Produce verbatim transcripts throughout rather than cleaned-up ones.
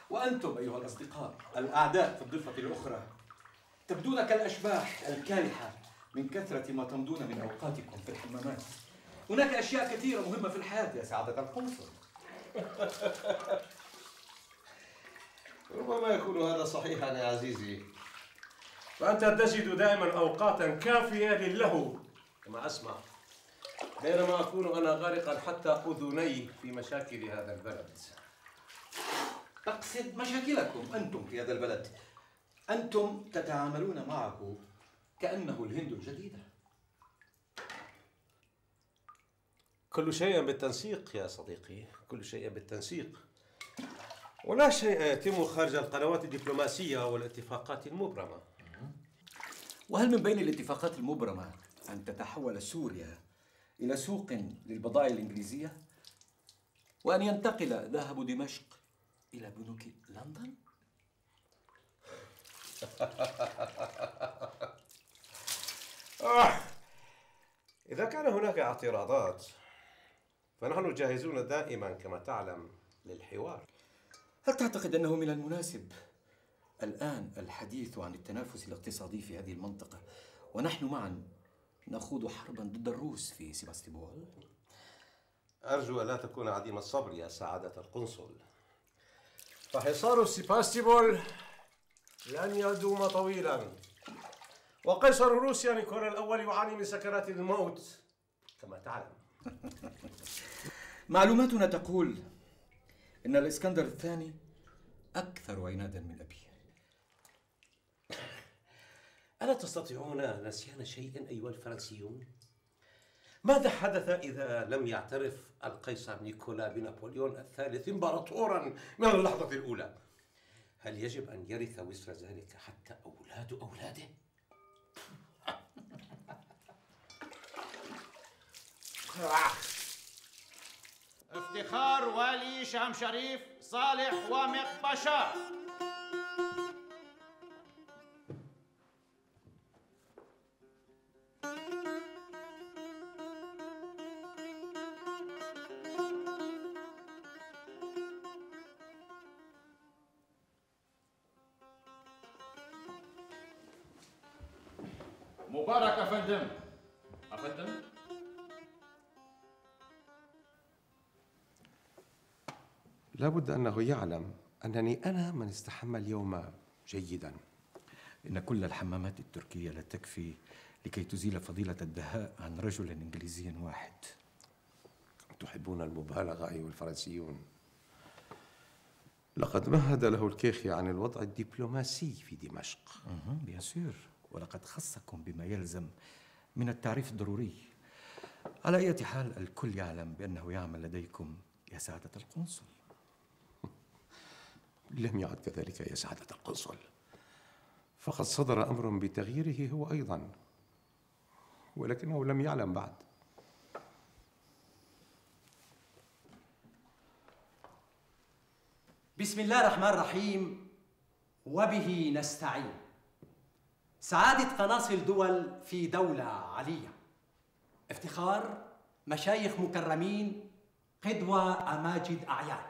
وأنتم أيها الأصدقاء الأعداء في الضفة الأخرى تبدون كالأشباح الكالحة من كثرة ما تمضون من أوقاتكم في الحمامات. هناك أشياء كثيرة مهمة في الحياة يا سعادة القنصل. ربما يكون هذا صحيحا يا عزيزي، فأنت تجد دائما أوقاتا كافية للهو كما أسمع، بينما أكون أنا غارقا حتى أذني في مشاكل هذا البلد. أقصد مشاكلكم أنتم في هذا البلد. أنتم تتعاملون معه كأنه الهند الجديدة. كل شيء بالتنسيق يا صديقي، كل شيء بالتنسيق، ولا شيء يتم خارج القنوات الدبلوماسية والاتفاقات المبرمة. وهل من بين الاتفاقات المبرمة أن تتحول سوريا إلى سوق للبضائع الإنجليزية وأن ينتقل ذهب دمشق إلى بنوك لندن؟ آه. إذا كان هناك اعتراضات فنحن جاهزون دائما كما تعلم للحوار. هل تعتقد أنه من المناسب الآن الحديث عن التنافس الاقتصادي في هذه المنطقة ونحن معا نخوض حربا ضد الروس في سيباستوبول؟ أرجو ألا تكون عديم الصبر يا سعادة القنصل، فحصار سيباستوبول لن يدوم طويلا، وقيصر روسيا نيكولا الأول يعاني من سكرات الموت كما تعلم. معلوماتنا تقول إن الإسكندر الثاني أكثر عنادا من أبيه. ألا تستطيعون نسيان شيء أيها الفرنسيون؟ ماذا حدث إذا لم يعترف القيصر نيكولا بنابليون الثالث إمبراطورا من اللحظة الأولى؟ هل يجب أن يرث وزر ذلك حتى أولاد أولاده؟ افتخار والي شام شريف صالح وامق باشا. مبارك أفندم. أفندم؟ لابد أنه يعلم أنني أنا من استحمى اليوم جيدا. إن كل الحمامات التركية لا تكفي لكي تزيل فضيلة الدهاء عن رجل إنجليزي واحد. تحبون المبالغة أيها الفرنسيون. لقد مهد له الكيخي عن الوضع الدبلوماسي في دمشق. بيان سور، ولقد خصكم بما يلزم من التعريف الضروري. على أي حال الكل يعلم بأنه يعمل لديكم يا سعادة القنصل. لم يعد كذلك يا سعادة القنصل، فقد صدر أمر بتغييره هو أيضا، ولكنه لم يعلم بعد. بسم الله الرحمن الرحيم وبه نستعين. سعادة قناصل دول في دولة علية، افتخار مشايخ مكرمين، قدوة أماجد أعيان.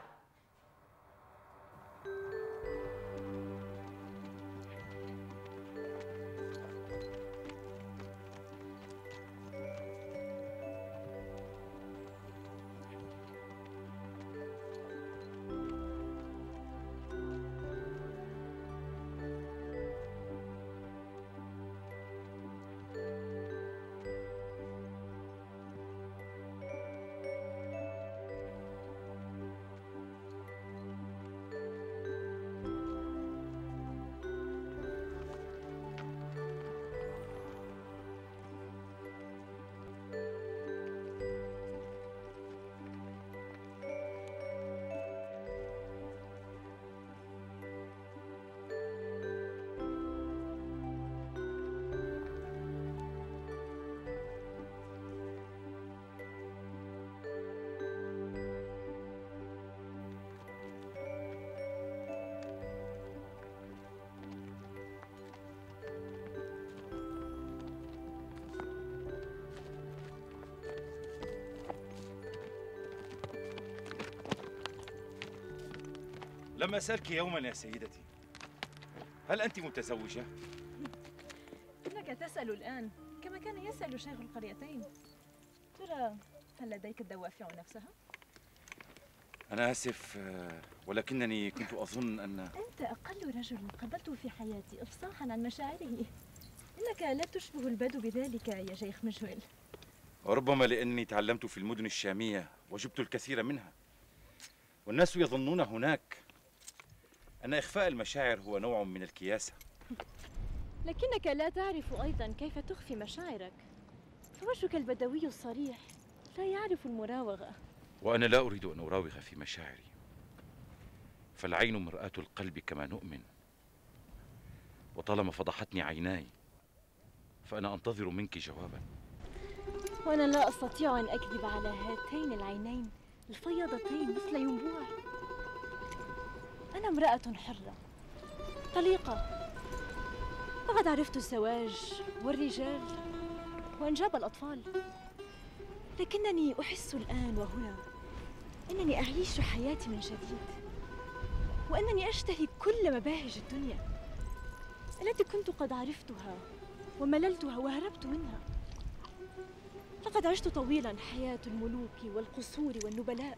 لم أسألك يوما يا سيدتي، هل أنت متزوجة؟ إنك تسأل الآن كما كان يسأل شيخ القريتين. ترى هل لديك الدوافع نفسها؟ أنا آسف، ولكنني كنت أظن أن أنت أقل رجل قابلته في حياتي إفصاحا عن مشاعره. إنك لا تشبه البدو بذلك يا شيخ مجهول. وربما لأني تعلمت في المدن الشامية وجبت الكثير منها، والناس يظنون هناك أن إخفاء المشاعر هو نوع من الكياسة. لكنك لا تعرف أيضا كيف تخفي مشاعرك، فوجهك البدوي الصريح لا يعرف المراوغة. وأنا لا أريد أن أراوغ في مشاعري، فالعين مرآة القلب كما نؤمن، وطالما فضحتني عيناي فأنا أنتظر منك جوابا. وأنا لا أستطيع أن أكذب على هاتين العينين الفياضتين مثل ينبوع. أنا امرأة حرة طليقة، وقد عرفت الزواج والرجال وإنجاب الأطفال، لكنني أحس الآن وهنا أنني أعيش حياتي من جديد، وأنني أشتهي كل مباهج الدنيا التي كنت قد عرفتها ومللتها وهربت منها. لقد عشت طويلا حياة الملوك والقصور والنبلاء،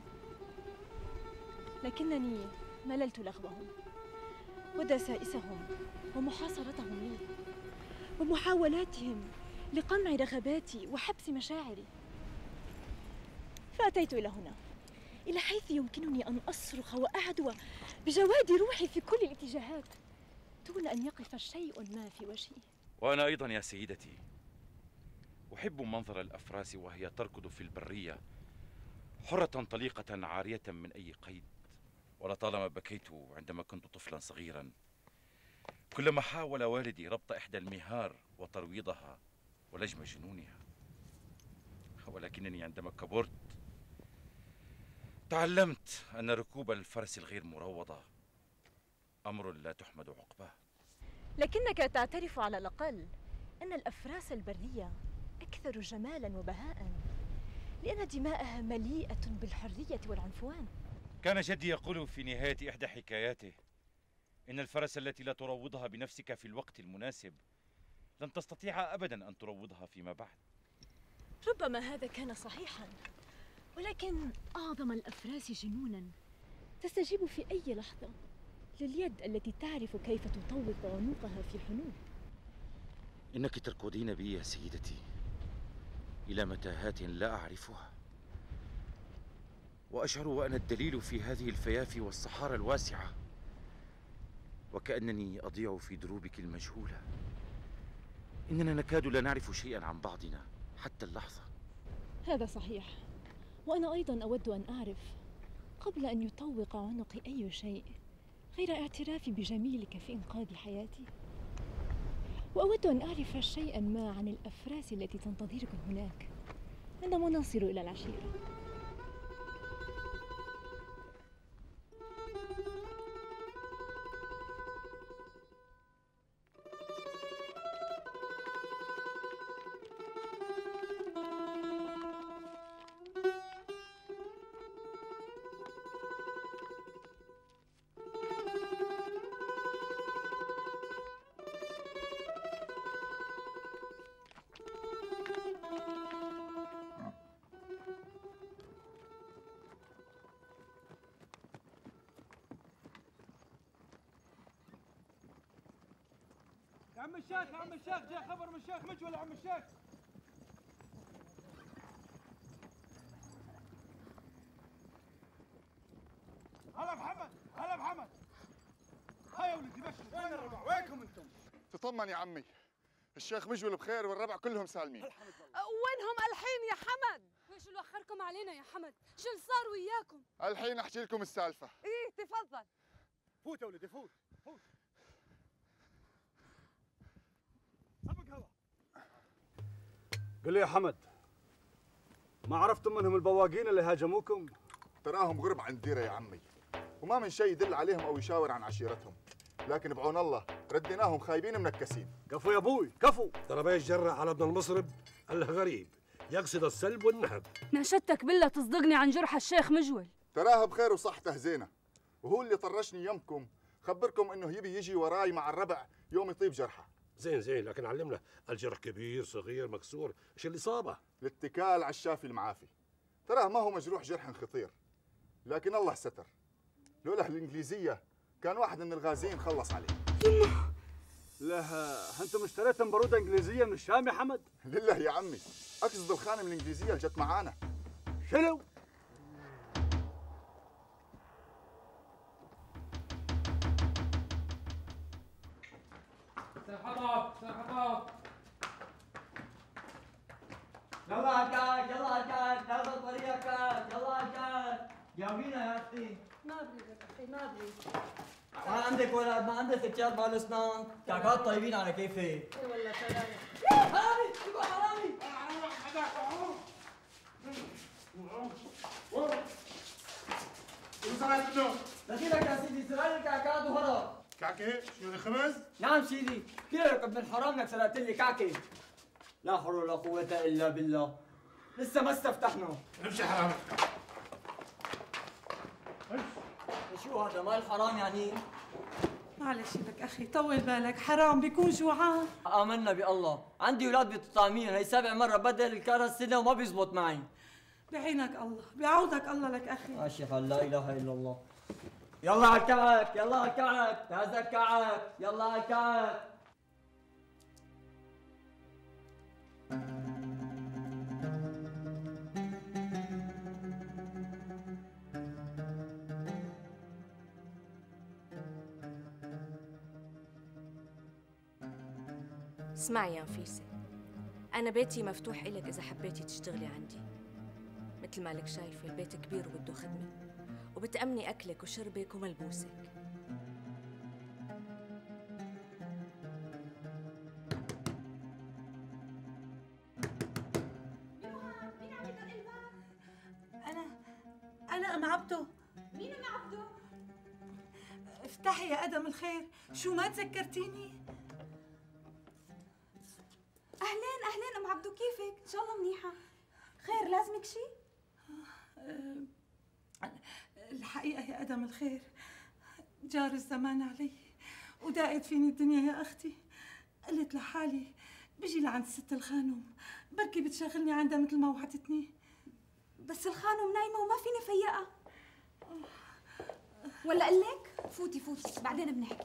لكنني مللت لغوهم ودسائسهم ومحاصرتهم لي ومحاولاتهم لقمع رغباتي وحبس مشاعري. فأتيت إلى هنا، إلى حيث يمكنني أن أصرخ وأعدو بجواد روحي في كل الاتجاهات دون أن يقف شيء ما في وجهي. وأنا أيضا يا سيدتي أحب منظر الأفراس وهي تركض في البرية حرة طليقة عارية من أي قيد. ولطالما بكيت عندما كنت طفلا صغيرا كلما حاول والدي ربط إحدى المهار وترويضها ولجم جنونها، ولكنني عندما كبرت تعلمت أن ركوب الفرس الغير مروضة أمر لا تحمد عقباه. لكنك تعترف على الأقل أن الأفراس البرية أكثر جمالا وبهاء، لأن دماءها مليئة بالحرية والعنفوان. كان جدي يقول في نهاية إحدى حكاياته إن الفرس التي لا تروضها بنفسك في الوقت المناسب لن تستطيع أبدا أن تروضها فيما بعد. ربما هذا كان صحيحا، ولكن أعظم الأفراس جنونا تستجيب في أي لحظة لليد التي تعرف كيف تطوق عنقها في حنون. إنك تركضين بي يا سيدتي إلى متاهات لا أعرفها، وأشعر وأنا الدليل في هذه الفيافي والصحارى الواسعة، وكأنني أضيع في دروبك المجهولة. إننا نكاد لا نعرف شيئا عن بعضنا حتى اللحظة. هذا صحيح، وأنا أيضا أود أن أعرف قبل أن يطوق عنقي أي شيء غير اعترافي بجميلك في إنقاذ حياتي. وأود أن أعرف شيئا ما عن الأفراس التي تنتظركم هناك عندما نصل إلى العشيرة. يا عم الشيخ يا عم الشيخ جاء خبر من الشيخ مجول يا عم الشيخ. هلا محمد هلا محمد. هاي يا ولدي بشر. وين الربع؟ وينكم انتم؟ تطمن يا عمي، الشيخ مجول بخير والربع كلهم سالمين. وينهم الحين يا حمد؟ ويش اللي اخركم علينا يا حمد؟ شو اللي صار وياكم؟ الحين احكي لكم السالفه. ايه تفضل. فوت يا ولدي فوت فوت. سبق هوا. قل لي يا حمد، ما عرفتم منهم البواقين اللي هاجموكم؟ تراهم غرب عن الديره يا عمي، وما من شيء يدل عليهم او يشاور عن عشيرتهم، لكن بعون الله رديناهم خايبين منكسين. كفو يا ابوي كفو. ترى ما يتجرأ على ابن المصرب الا غريب يقصد السلب والنهب. ناشدتك بالله تصدقني عن جرح الشيخ مجول. تراها بخير وصحته زينه، وهو اللي طرشني يمكم خبركم انه يبي يجي وراي مع الربع يوم يطيب جرحه. زين زين، لكن علمنا الجرح كبير صغير مكسور، ايش الإصابة؟ الاتكال على الشافي المعافي. تراه ما هو مجروح جرح خطير، لكن الله ستر. لولا الإنجليزية كان واحد من الغازيين خلص عليه. لا انتم اشتريتم برودة انجليزية من الشام يا حمد؟ لله يا عمي، اقصد الخانم الانجليزية اللي جت معانا. شنو؟ سلحطات سلحطات. يلا عكاك يلا عكاك، هذا طريقك. يلا عكاك جاوبينا يا اختي. ما بريد يا اخي ما بريد. ما عندك ولد، ما عندك ستات بالاسنان، كعكات طيبين على كيفي. اي والله سلام. حرامي شو حرامي؟ شو صار منه؟ دخيلك يا سيدي، سرق لي كعكات وهرب. كعكة؟ شنو خبز؟ نعم سيدي، كيفك ابن الحرام انك سرقت لي كعكة. لا حول ولا قوة إلا بالله. لسه ما استفتحنا. امشي حرامي. شو هذا مال حرام يعني؟ معلش لك اخي، طول بالك، حرام بيكون جوعان. آمنا بالله، عندي اولاد بيتطعمين، هي سابع مرة بدل الكرة السنة وما بيزبط معي. بعينك الله، بعوضك الله لك اخي. ماشي حال، لا اله الا الله. يلا على الكعك، يلا على الكعك، هذا الكعك، يلا على الكعك. اسمعي يا نفيسة، أنا بيتي مفتوح إلك إذا حبيتي تشتغلي عندي. مثل ما لك شايفة البيت كبير وبده خدمة، وبتأمني أكلك وشربك وملبوسك. أنا أنا أم عبده. مين أم عبده؟ افتحي يا أدم الخير، شو ما تذكرتيني؟ أهلين أهلين أم عبدو، كيفك؟ إن شاء الله منيحة. خير لازمك شي؟ الحقيقة يا أدم الخير، جار الزمان علي وداقت فيني الدنيا يا أختي. قلت لحالي بيجي لعند ست الخانم، بركي بتشغلني عندها مثل ما وعدتني. بس الخانم نايمة وما فيني فيقها. ولا أقول لك؟ فوتي فوتي بعدين بنحكي.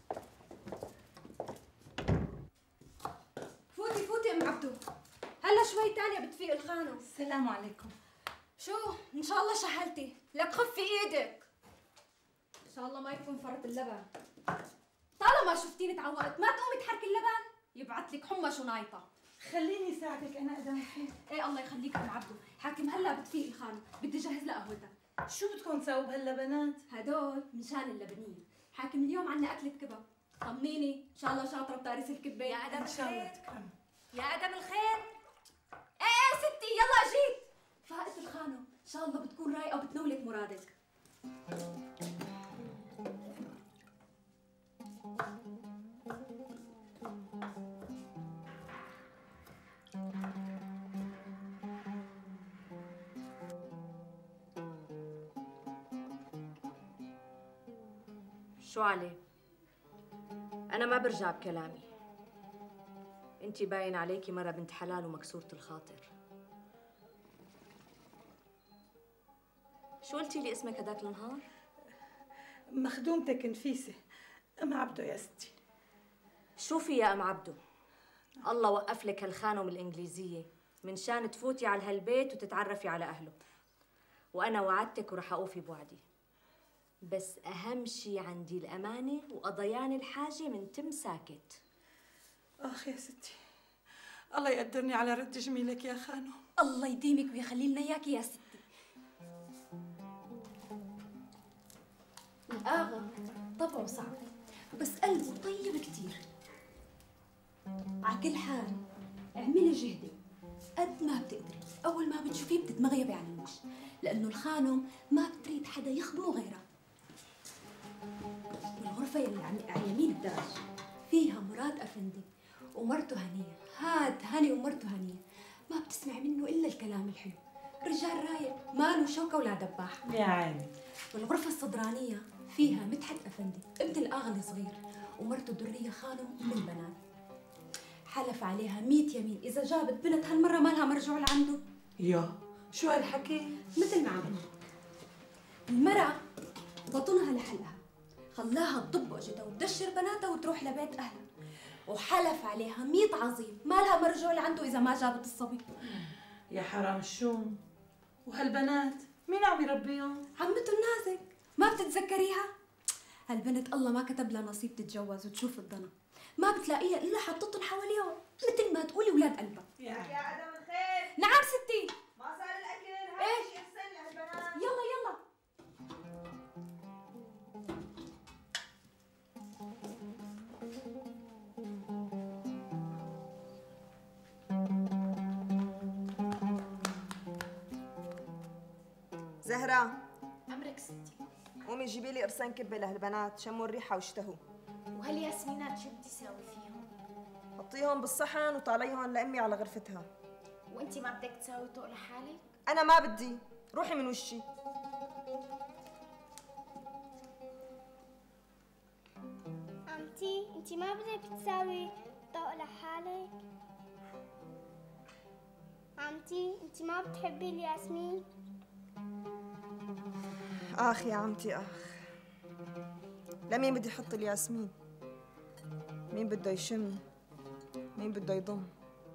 فوتي فوتي ام عبدو، هلا شوي تانية بتفيق الخانم. السلام عليكم. شو؟ ان شاء الله شهلتي، لك خفي ايدك. ان شاء الله ما يكون فرط اللبن. طالما شفتيني تعوقت ما تقومي تحركي اللبن، يبعث لك حمى شو نايطة. خليني ساعدك انا ادم الخير. ايه الله يخليك ام عبدو، حاكم هلا بتفيق الخانم، بدي اجهز لها قهوتها. شو بدكم تسووا بهاللبنات؟ هدول مشان اللبنية، حاكم اليوم عنا أكلة كبة. طمنيني إن شاء الله شاطرة بتاريس الكبة. يا أدم الخير. يا أدم الخير. إيه إيه ستي يلا جيت. فائت الخانم إن شاء الله بتكون رايقة وبتنولك مرادك. شو علي؟ أنا ما برجع بكلامي. أنتِ باين عليكي مرة بنت حلال ومكسورة الخاطر. شو قلتي لي اسمك هداك النهار؟ مخدومتك نفيسة، أم عبدو يا ستي. شوفي يا أم عبدو، الله وقف لك هالخانم الإنجليزية من شان تفوتي على هالبيت وتتعرفي على أهله. وأنا وعدتك ورح أوفي بوعدي. بس أهم شي عندي الأمانة وقضيان الحاجة من تم ساكت. آخ يا ستي، الله يقدرني على رد جميلك يا خانو. الله يديمك ويخلي لنا إياكي يا ستي. الآغا طبعه صعب بس قلبه طيب كتير. على كل حال اعملي جهدك قد ما بتقدري، أول ما بتشوفيه بتتمغيبي عن الوش، لأنه الخانم ما بتريد حدا يخدمه غيرها. والغرفة يلي على يمين الدرج فيها مراد أفندي ومرته هنية. هاد هاني ومرته هنية ما بتسمع منه إلا الكلام الحلو، رجال رايق ماله شوكة ولا دباح. يا عيني. والغرفة الصدرانية فيها مدحت أفندي ابن الأغلى صغير ومرته درية خانم من البنات. حلف عليها ميت يمين إذا جابت بنت هالمرة ما لها مرجوع لعنده. يا شو هالحكي؟ مثل ما عم قلت. المرأة بطنها لحلها، خلاها تضب وجهها وتدشر بناتها وتروح لبيت أهلها، وحلف عليها ميت عظيم ما لها مرجوع لعنده إذا ما جابت الصبي. يا حرام الشوم، وهالبنات مين عم يربيهم؟ عمته النازك، ما بتتذكريها؟ هالبنت الله ما كتب لها نصيب تتجوز وتشوف الضنا، ما بتلاقيها إلا حطتهم حواليهم مثل ما تقولي ولاد قلبها. يا عدم الخير. نعم ستي. ما صار الأكل، إيه؟ هاي يغسل لهالبنات. يلا يلا. زهرة، أمرك ستي. قومي جيبي لي قرصين كبة لهالبنات، شموا الريحة واشتهوا. وهالياسمينات شو بدي ساوي فيهم؟ حطيهم بالصحن وطالعيهم لأمي على غرفتها. وأنتي ما بدك تساوي طوق لحالك؟ أنا ما بدي، روحي من وشي. عمتي انتي ما بدك تساوي طوق لحالك؟ عمتي انتي ما بتحبي الياسمين؟ آخ يا عمتي آخ، لمين بدي أحط الياسمين؟ مين بده يشم؟ مين بده يضم؟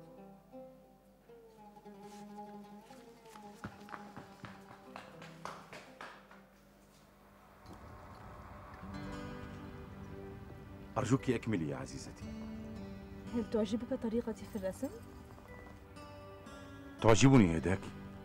أرجوك أكملي يا عزيزتي. هل تعجبك طريقتي في الرسم؟ تعجبني يداك،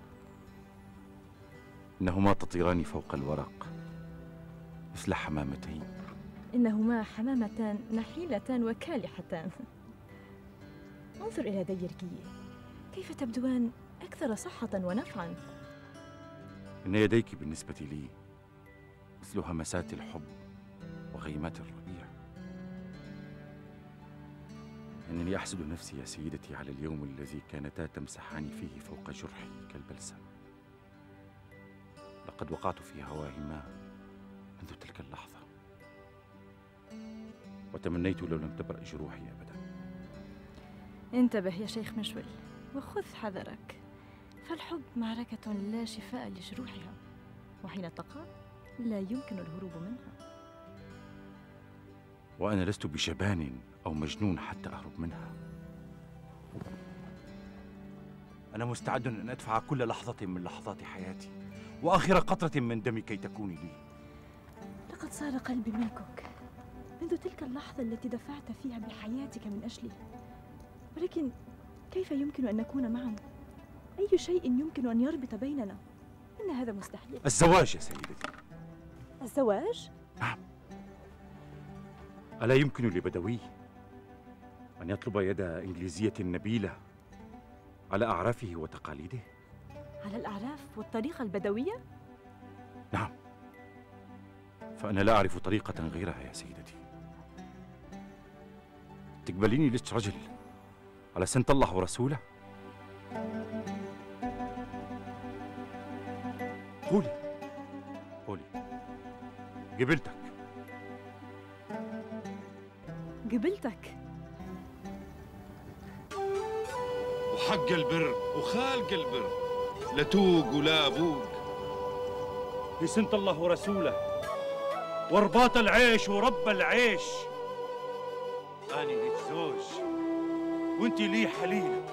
إنهما تطيران فوق الورق مثل حمامتين. إنهما حمامتان نحيلتان وكالحتان. انظر إلى يدي رجلي، كيف تبدوان أكثر صحة ونفعا. إن يديك بالنسبة لي مثل همسات الحب وغيمات الربيع. إنني أحسد نفسي يا سيدتي على اليوم الذي كانتا تمسحان فيه فوق جرحي كالبلسم. لقد وقعت في هواهما منذ تلك اللحظة، وتمنيت لو لم تبرأ جروحي أبدا. انتبه يا شيخ مشول وخذ حذرك، فالحب معركة لا شفاء لجروحها، وحين تقع لا يمكن الهروب منها. وأنا لست بجبان أو مجنون حتى أهرب منها. أنا مستعد أن أدفع كل لحظة من لحظات حياتي وآخر قطرة من دمي كي تكوني لي. لقد صار قلبي ملكك منذ تلك اللحظة التي دفعت فيها بحياتك من أجلي، ولكن كيف يمكن أن نكون معا؟ أي شيء يمكن أن يربط بيننا؟ إن هذا مستحيل. الزواج يا سيدتي. الزواج؟ نعم. ألا يمكن لبدوي أن يطلب يد إنجليزية نبيلة على أعرافه وتقاليده؟ على الأعراف والطريقة البدوية؟ نعم، فأنا لا أعرف طريقة غيرها يا سيدتي. تقبليني لست رجل على سنة الله ورسوله؟ قولي قولي قبلتك. قبلتك وحق البر وخالق البر، لا توق ولا بوق. بسنة الله ورسوله ورباط العيش ورب العيش. أنا ليك زوج وانتي لي حليلة.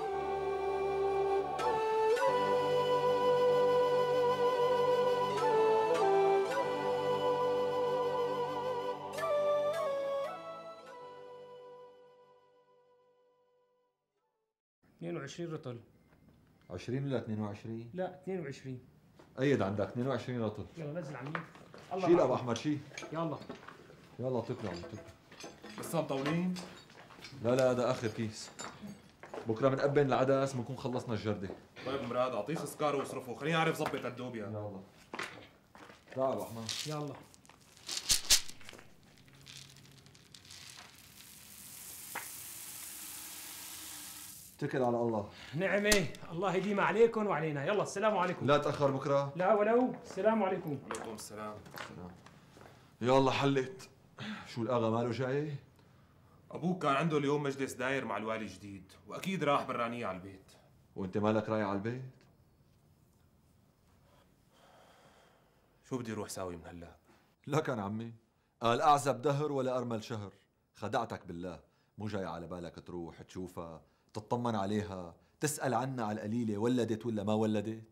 اثنين وعشرين رطل. عشرين ولا اثنين وعشرين؟ لا اثنين وعشرين. أيد عندك اثنين وعشرين رطل. يلا نزل عمي. شيل أبو أحمد شيل. يلا يلا اتكلوا على التكل. لسه مطولين؟ لا لا هذا آخر كيس. بكرة بنقبل العدس بنكون خلصنا الجردة. طيب مراد أعطيه سكر واصرفه، خليني أعرف ظبط الدوبيا. يلا. تعال أبو أحمد. يلا. اتكل على الله. نعمة، الله يديم عليكم وعلينا. يلا السلام عليكم. لا تأخر بكرة. لا ولو. السلام عليكم. وعليكم السلام. السلام. يلا حلت. شو الآغا ماله جاي؟ ابوك كان عنده اليوم مجلس داير مع الوالي الجديد، واكيد راح برانية على البيت. وانت مالك رايح على البيت؟ شو بدي اروح ساوي من هلا؟ لكن عمي قال اعزب دهر ولا ارمل شهر. خدعتك بالله، مو جاي على بالك تروح تشوفها تطمن عليها تسأل عنها على القليلة ولدت ولا ما ولدت؟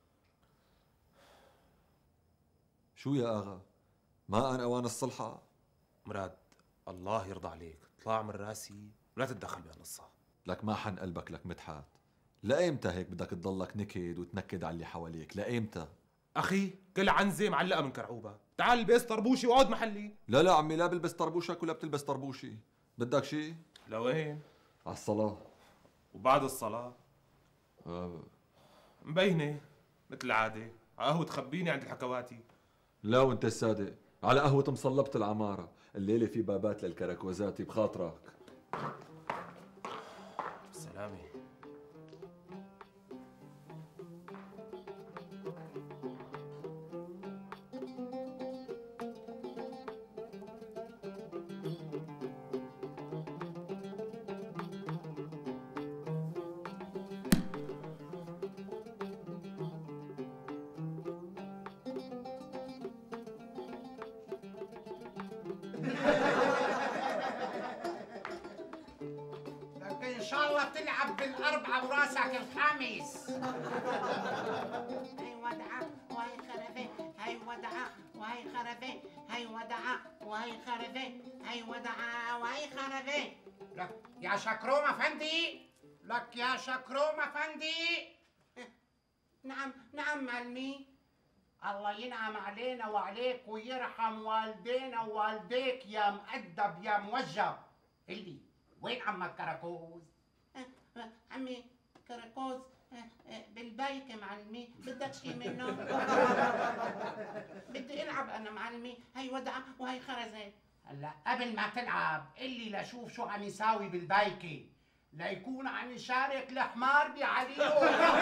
شو يا اغا؟ ما ان اوان الصلحة؟ مراد الله يرضى عليك اطلع من راسي ولا تتدخل بهالقصة. لك ما حن قلبك لك مدحت. لأيمتى هيك بدك تضلك نكد وتنكد على اللي حواليك؟ لأيمتى؟ اخي كل عنزة معلقة من كرعوبة. تعال البس طربوشي واقعد محلي. لا لا عمي، لا بلبس طربوشك ولا بتلبس طربوشي. بدك شي؟ لوين؟ على الصلاة. وبعد الصلاة؟ آه. مبينة مثل العادة على قهوة تخبيني عند الحكواتي. لا وانت الصادق على قهوة مصلبة العمارة. الليلة في بابات للكراكوزاتي بخاطرك. سلامة. إن شاء الله تلعب بالأربعة وراسك الخامس. هاي ودعة وهي خرفة، هاي ودعة وهي خرفة، هاي ودعة وهي خرفة، هاي ودعة وهي خرفة. لك يا شكروم أفندي، لك يا شكروم أفندي. نعم نعم معلمي. الله ينعم علينا وعليك ويرحم والدينا ووالديك يا مؤدب يا موجب. اللي وين عمك كراكوز؟ عمي كراكوز بالبيت يا معلمي. بدك شي منه؟ بدي العب انا معلمي. هي ودعة وهي خرزة. هلا قبل ما تلعب قلي لشوف شو عم يساوي بالبيكة ليكون عم يشارك الحمار بعليو.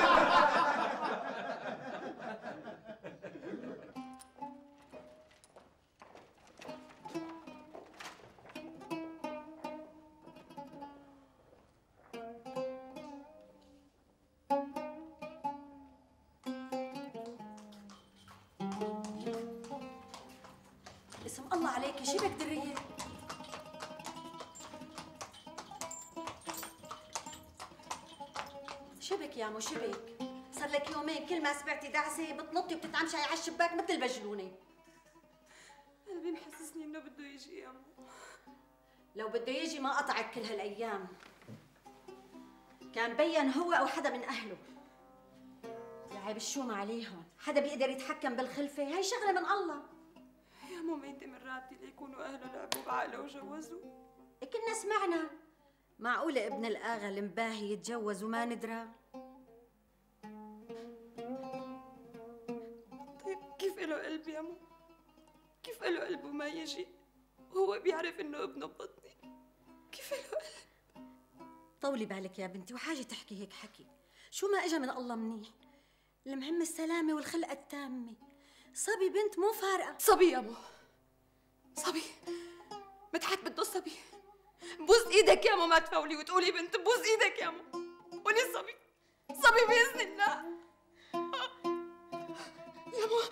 اسم الله عليكي شبك درية. شبك يا مو شبك؟ صار لك يومين كل ما سمعتي دعسه بتنطي وبتتعمشي على الشباك مثل المجنونه. قلبي محسسني انه بده يجي يا مو. لو بده يجي ما قطعك كل هالايام. كان بين هو او حدا من اهله. لعب الشومة عليهم، حدا بيقدر يتحكم بالخلفه؟ هي شغله من الله. يا مو ميتة من راتي ليكونوا اهله لعبوا بعقله وجوزوا. كنا سمعنا. معقولة ابن الآغا المباهي يتجوز وما ندرى؟ طيب كيف له قلب يا مو؟ كيف له قلب وما يجي؟ وهو بيعرف انه ابنه ببطني. كيف له قلب؟ طولي بالك يا بنتي وحاجة تحكي هيك حكي. شو ما اجى من الله منيح. المهم السلامة والخلقة التامة. صبي بنت مو فارقة. صبي يا مو. صبي. مدحت بده صبي. بوس ايدك يا مو ما تفولي وتقولي بنت. بوس ايدك يا مو. ولي صبي. صبي باذن الله. يا مو.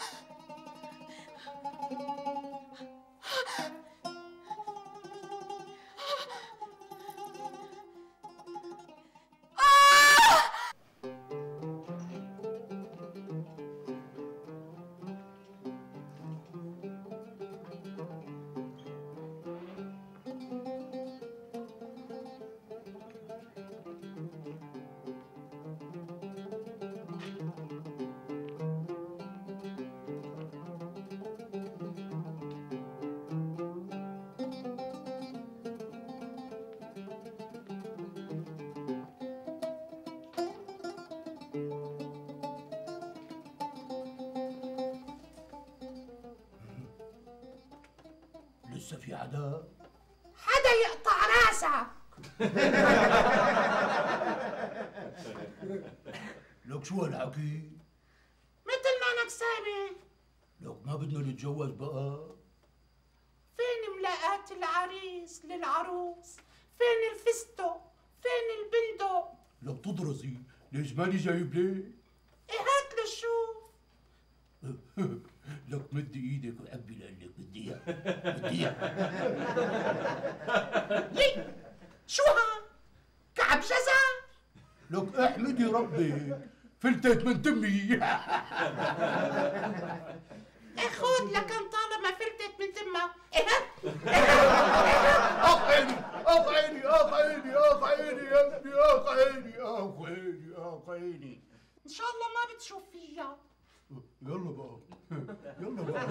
لسه في حدا؟ حدا يقطع راسك. لك شو هالحكي؟ مثل ما انك سامع. لك ما بدنا نتجوز بقى؟ هات العريس للعروس، فين الفستق؟ فين البندق؟ لو تدرسي ليش ماني جايب ليه؟ ايه هات لشوف. لك مدي ايدك وحبي لقلك بدي اياها بدي اياها. ليه؟ شو ها؟ كعب جزر؟ لك احمدي ربي فلتت من تمي. اخذ لكن طالما فلتت من تمها. ايه اخ عيني اخ عيني اخ عيني اخ عيني يا ابني اخ عيني اخ عيني اخ عيني. ان شاء الله ما بتشوف فيها. يلا بقى يلا بقى.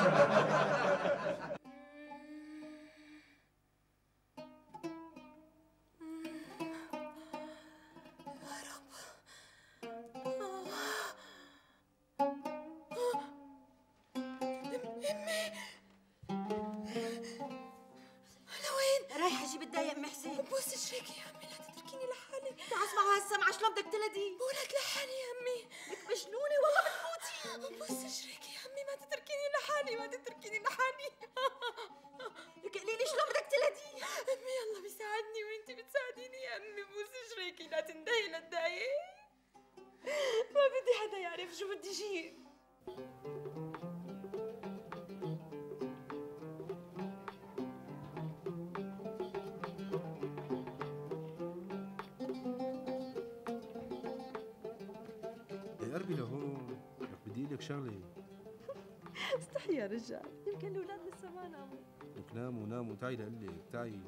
بوس شريكي يا امي، لا تتركيني لحالي. تعال اسمعوا هالسمعة شلون بدك تلدي. بقولك لحالي يا امي. لك مجنونة والله بتموتي. بوس شريكي يا امي، ما تتركيني لحالي، ما تتركيني لحالي. لك قولي لي شلون بدك تلدي. امي الله بيساعدني وانتي بتساعديني يا امي. بوس شريكي لا تندهي لا تضايقي. ما بدي حدا يعرف شو بدي شيء. قربي لهون، لك بدي لك شغله. استحي يا رجال، يمكن الاولاد لسه ما ناموا. لك ناموا ناموا، تعي لقلك تعي.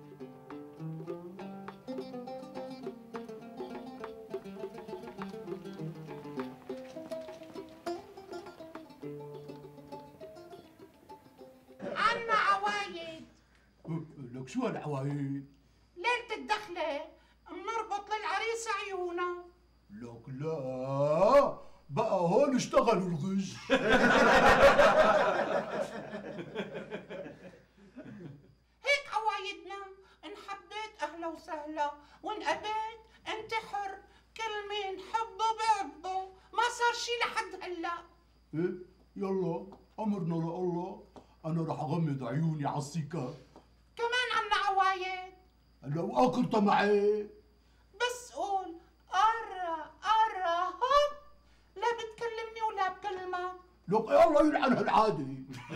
عنا عوايد. لك شو هالعوايد؟ ليلة الدخلة بنربط للعريس عيونه. لك لا بقى هون اشتغلوا الغش. هيك عوايدنا، ان حبيت اهلا وسهلا، وان ابيت انت حر، كل مين حبه بعبه، ما صار شي لحد هلا. ايه يلا امرنا لله، انا رح اغمض عيوني على السكه. كمان عنا عوايد. لو اخرتها معي بس قول قرا قرا هوب، لا بتكلمني ولا بكلمك. لك يلا يلعن هالعاده.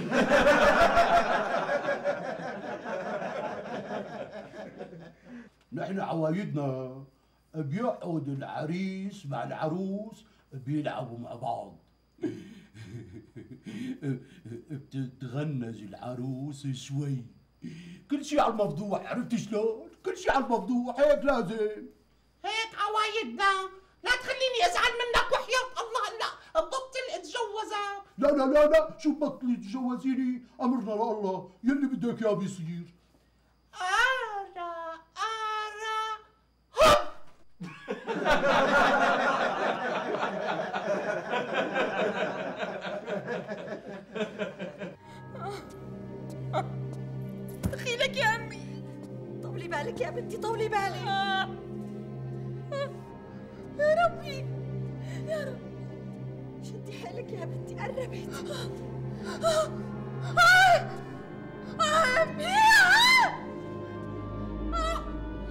نحن عوايدنا بيقعد العريس مع العروس بيلعبوا مع بعض. بتتغنج العروس شوي، كل شيء على المفضوح. عرفت شلون؟ كل شيء على المفضوح، هيك لازم. هيك عوايدنا، لا تخليني ازعل منك وحياة الله. لا بطل اتجوزك. لا لا لا لا، شو بطلي تتجوزيني؟ امرنا لله، يلي بدك اياه بيصير. قرا قرا هوب. دخيلك يا امي. طولي بالك يا بنتي، طولي بالك. آه. آه. يا ربي يا رب، شدي حيلك يا بنتي، قربت. آه. آه. آه يا امي. آه. آه.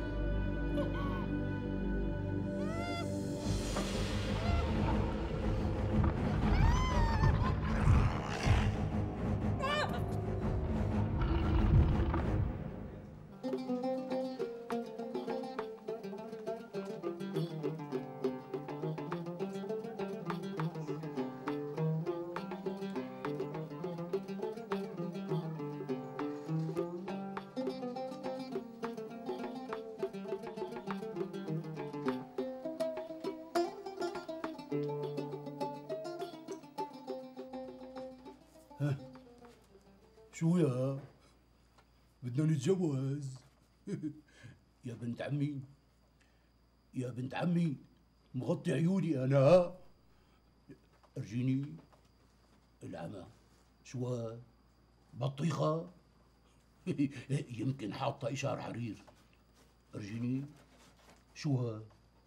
شو يا بدنا نتجوز. يا بنت عمي يا بنت عمي، مغطي عيوني انا. ارجيني العمى. شو بطيخه؟ يمكن حاطه اشار حرير. ارجيني شو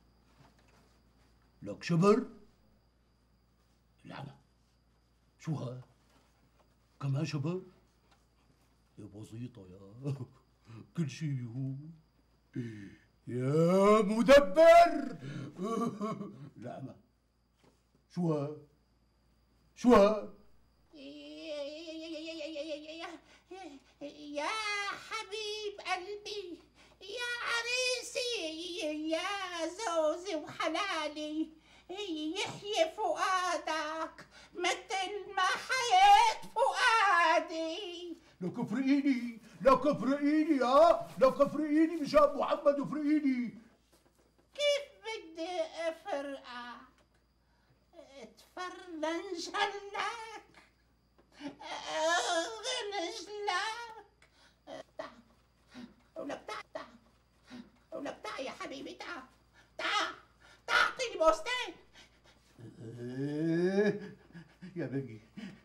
لك شبر العمى. شو ها كمان شبر؟ وحدة بسيطة يا كل شيء بيهون يا مدبر. نعمة شو ها؟ شو ها؟ يا حبيب قلبي يا عريسي يا زوزي وحلالي يحيي فؤادك مثل ما حياة فؤادي. لك افرقيني لك افرقيني ها لك افرقيني مشان محمد افرقيني. كيف بدي افرقك؟ اتفرنج هلك غنج لك. تعال ولك تعال تعال ولك تعال يا حبيبي تعال تعال تعال اعطيني بوستين. ايه يا بقي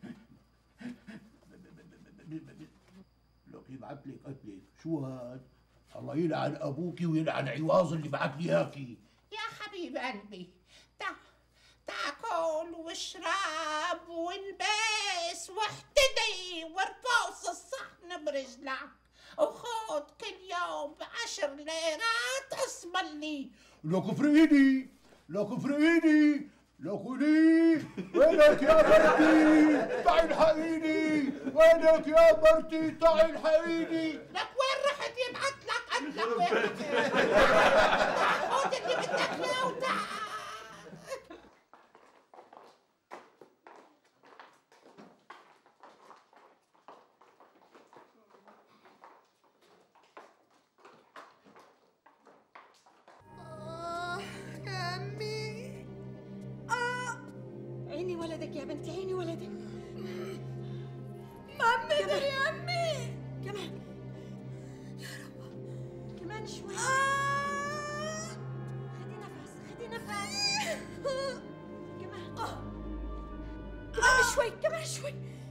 لك يبعت لك قتلك شو هاد؟ الله يلعن ابوكي ويلعن عواز اللي بعت لي اياكي. يا حبيب قلبي تعال تاكل واشرب والبس واحتدي وارفوس الصحن برجلك وخذ كل يوم عشر ليرات اصبر لي. لك افرقيني لك افرقيني لك ولي وينك يا مرتي تعي الحقيني. وينك يا مرتي تعي الحقيني. لك وين رحت يبعت لك قتلك وين رحت؟ خذ اللي بدك اياه وتعال. عيني ولدك يا بنتي عيني ولدك. ما عم بقدر يا امي. كمان يا رب كمان شوي. خدي نفس خدي نفس كمان كمان شوي كمان شوي.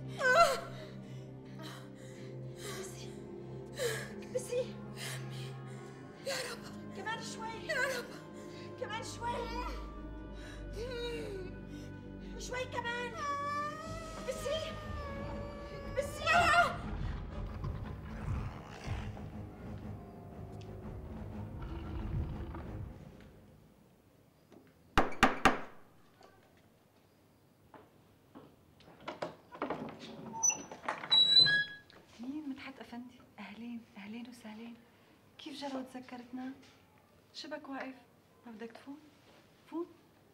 بسي بسي يا رب كمان شوي يا رب كمان شوي شوي كمان. بسي بسي مين؟ مدحت افندي. اهلين اهلين وسهلين. كيف جرى وتذكرتنا؟ شبك واقف؟ ما بدك تفوت؟ فوت.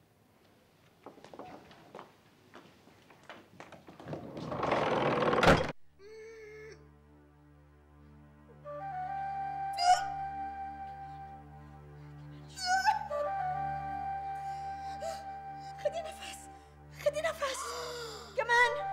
خدي نفس خدي نفس كمان.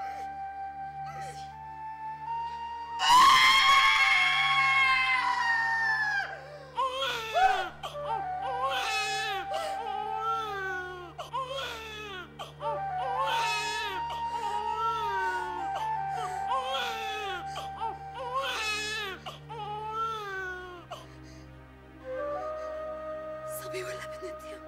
صبي ولا بنت يا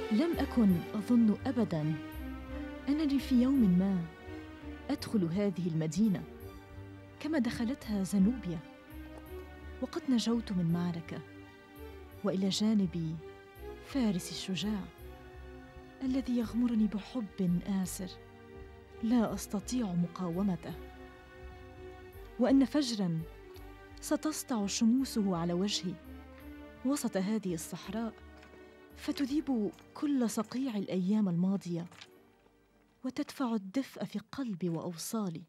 لم أكن أظن أبداً أنني في يوم ما أدخل هذه المدينة كما دخلتها زنوبيا، وقد نجوت من معركة، وإلى جانبي فارس الشجاع الذي يغمرني بحب آسر لا أستطيع مقاومته، وأن فجراً ستسطع شموسه على وجهي وسط هذه الصحراء، فتذيب كل صقيع الأيام الماضية وتدفع الدفء في قلبي وأوصالي.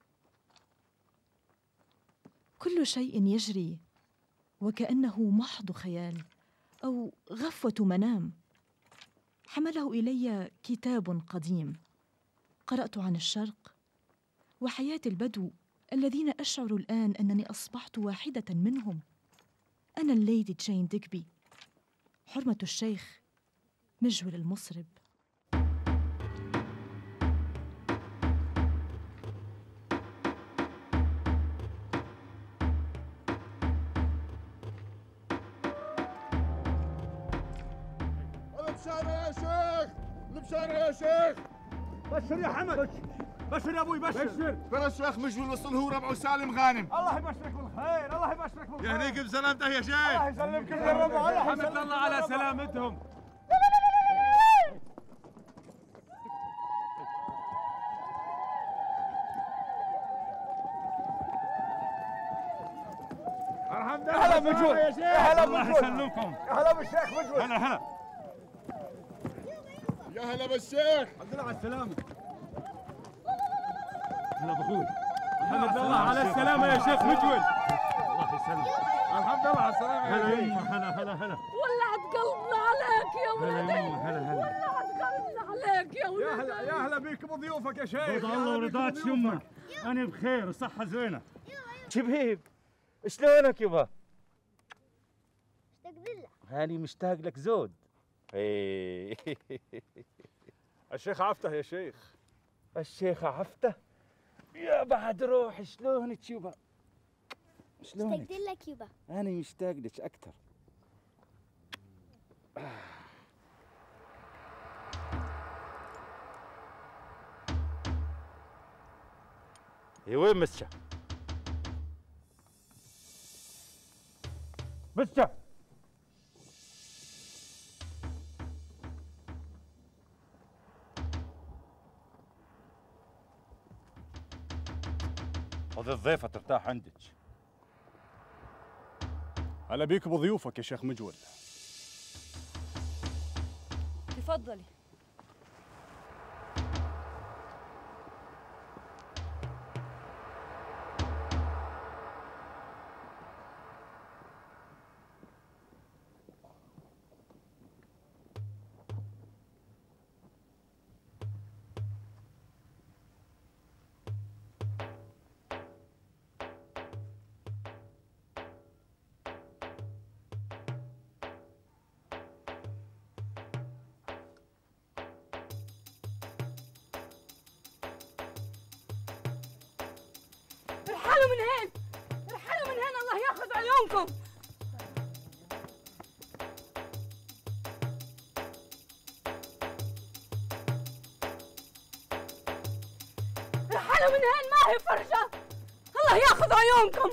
كل شيء يجري وكأنه محض خيال أو غفوة منام. حمله إلي كتاب قديم قرأت عن الشرق وحياة البدو الذين أشعر الآن أنني أصبحت واحدة منهم. أنا الليدي جين ديكبي، حرمة الشيخ مجول المصرب. البشارة يا شيخ، البشارة يا شيخ. بشر يا حمد، بشر يا ابوي، بشر بشر. ترى الشيخ مجول وصل هو ربعه سالم غانم. الله يبشرك بالخير، الله يبشرك بالخير. يهنيك بسلامته يا شيخ. الله يسلمك يا ربع، الله يسلمك. حمد الله على سلامتهم. الحمد يا هلا مجول يا شيخ. يا هلا الله مجول. يسلمكم. يا هلا بالشيخ مجول. هلا هلا. يا هلا بالشيخ. الحمد لله على السلامة. هلا بأخوي. الحمد لله على السلامة يا شيخ مجول. الله يسلمك. الحمد لله على السلامة يا هلا شيخ. يما، هلا هلا هلا. ولعت قلبنا عليك يا هلا ولدي، يما، هلا هلا. ولعت قلبنا عليك يا ولدي. يا هلا يا هلا بيك بضيوفك يا شيخ. رضا الله ورضاك يما، أنا بخير وصحة زوينة. شبيب شلونك يبا؟ مشتاق لك. هاني مشتاق لك زود. ايه الشيخ عفته يا شيخ. الشيخ عفته؟ يا بعد روح، شلونك يبا؟ شلونك؟ مشتاق لك يبا. أنا مشتاق لك أكثر. إيه وين مسشة؟ مسشة. هذه الضيفة ترتاح عندك. هلا بيك بضيوفك يا شيخ مجول. تفضلي. ارحلوا من هين، ارحلوا من هين، الله ياخذ عيونكم. ارحلوا من هين، ما هي فرجة، الله ياخذ عيونكم.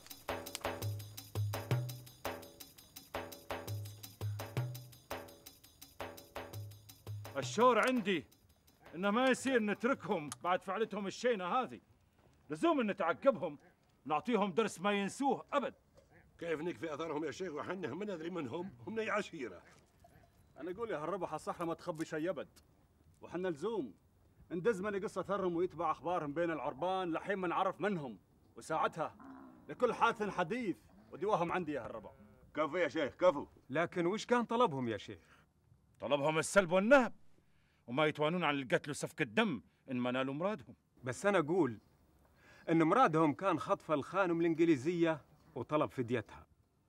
الشور عندي إنه ما يصير نتركهم بعد فعلتهم الشينة هذه، لزوم نتعقبهم نعطيهم درس ما ينسوه أبد. كيف نكفي أثرهم يا شيخ وحنا ما ندري منهم، هم ني عشيرة. أنا أقول يا هالربح الصحراء ما تخبي شي أبد، وحنا لزوم ندز مني قصة ثرهم ويتبع أخبارهم بين العربان لحين ما نعرف منهم، وساعتها لكل حادث حديث ودواهم عندي يا هالربع. كفو يا شيخ كفو. لكن وش كان طلبهم يا شيخ؟ طلبهم السلب والنهب، وما يتوانون عن القتل وسفك الدم إن ما نالوا مرادهم. بس أنا أقول إن مرادهم كان خطف الخانم الإنجليزية وطلب فديتها.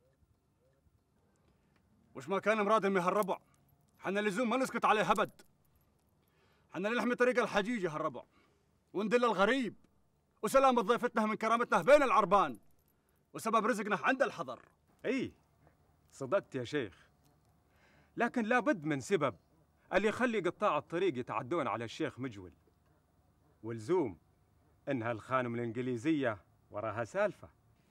وش ما كان مرادهم يا هالربع، حنا لزوم ما نسكت عليه أبد. حنا نلحمي طريق الحجيج يا هالربع، وندل الغريب، وسلامة ضيفتنا من كرامتنا بين العربان، وسبب رزقنا عند الحضر. إيه صدقت يا شيخ، لكن لابد من سبب اللي يخلي قطاع الطريق يتعدون على الشيخ مجول، والزوم انها الخانم الانجليزيه وراها سالفه.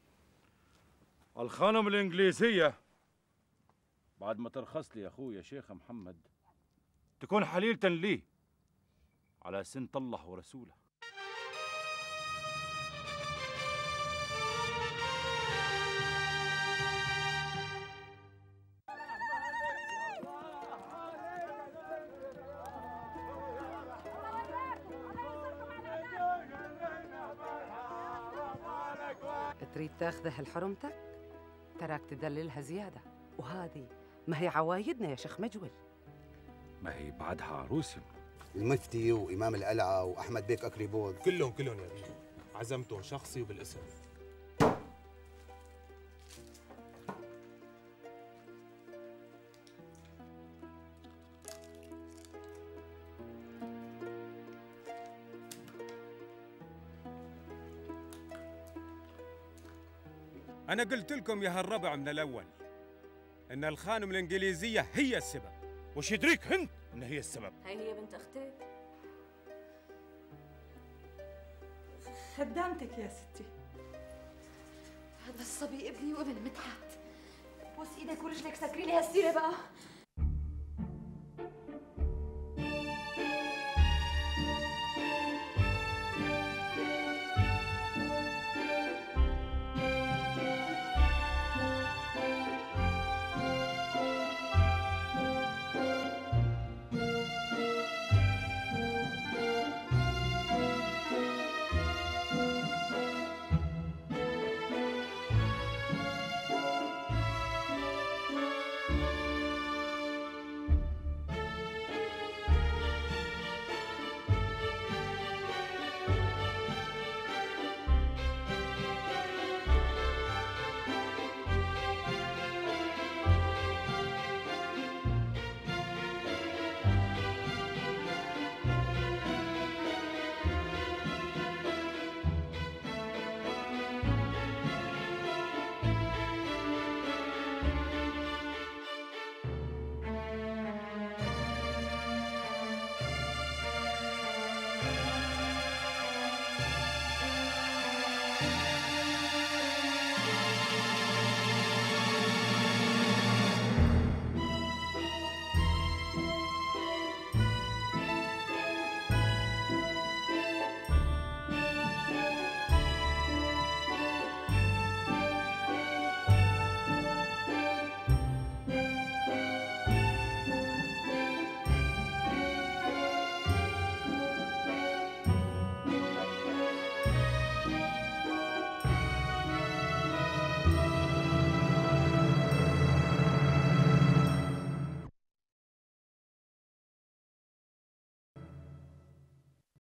الخانم الانجليزيه بعد ما ترخص لي يا اخويا شيخ محمد تكون حليلة لي على سنة الله ورسوله. تريد تاخذها لحرمتك؟ تراك تدللها زيادة، وهذه ما هي عوايدنا يا شيخ مجول. ما هي بعدها عروسي. المفتي وإمام القلعة وأحمد بيك أكريبود كلهم كلهم يا بيه، عزمتهم شخصي وبالاسم. أنا قلت لكم يا هالربع من الأول إن الخانم الإنجليزية هي السبب. وش يدريك هند إن هي السبب؟ هاي هي بنت أختك. خدامتك يا ستي. هذا الصبي ابني وابن مدحت. بوس ايدك ورجلك سكري لي هالسيرة بقى.